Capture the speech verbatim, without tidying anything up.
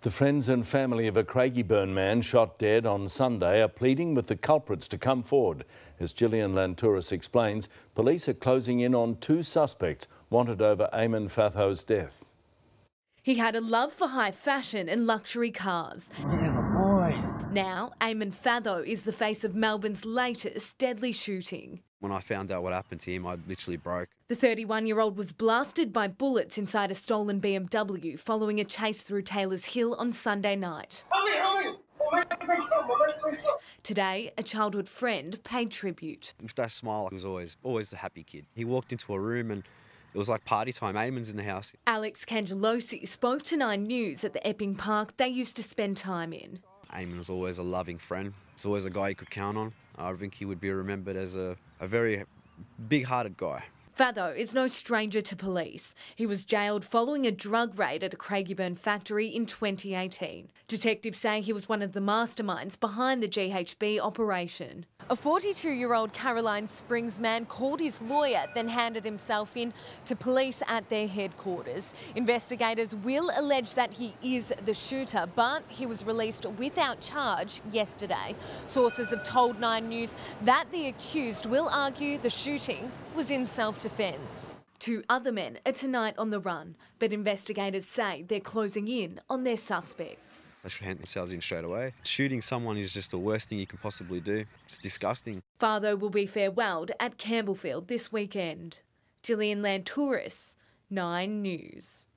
The friends and family of a Craigieburn man shot dead on Sunday are pleading with the culprits to come forward. As Gillian Lantouris explains, police are closing in on two suspects wanted over Eamon Fatho's death. He had a love for high fashion and luxury cars. Yeah, boys. Now, Eamon Fatho is the face of Melbourne's latest deadly shooting. When I found out what happened to him, I literally broke. The thirty-one-year-old was blasted by bullets inside a stolen B M W following a chase through Taylor's Hill on Sunday night. Today, a childhood friend paid tribute. With that smile, he was always, always the happy kid. He walked into a room and it was like party time. Eamon's in the house. Alex Cangelosi spoke to Nine News at the Epping Park they used to spend time in. Eamon was always a loving friend. He was always a guy you could count on. I think he would be remembered as a, a very big-hearted guy. Fatho is no stranger to police. He was jailed following a drug raid at a Craigieburn factory in twenty eighteen. Detectives say he was one of the masterminds behind the G H B operation. A forty-two-year-old Caroline Springs man called his lawyer, then handed himself in to police at their headquarters. Investigators will allege that he is the shooter, but he was released without charge yesterday. Sources have told Nine News that the accused will argue the shooting was in self-defence. Two other men are tonight on the run, but investigators say they're closing in on their suspects. They should hand themselves in straight away. Shooting someone is just the worst thing you can possibly do. It's disgusting. Fatho will be farewelled at Campbellfield this weekend. Gillian Lantouris, Nine News.